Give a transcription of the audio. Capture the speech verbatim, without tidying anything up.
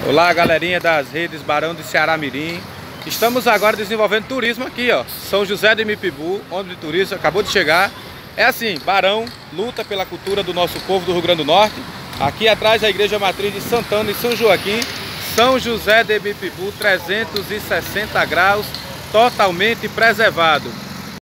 Olá, galerinha das redes Barão de Ceará Mirim. Estamos agora desenvolvendo turismo aqui, ó, São José de Mipibu, ônibus de turista, acabou de chegar. É assim, Barão luta pela cultura do nosso povo do Rio Grande do Norte. Aqui atrás a Igreja Matriz de Santana e São Joaquim, São José de Mipibu, trezentos e sessenta graus, totalmente preservado.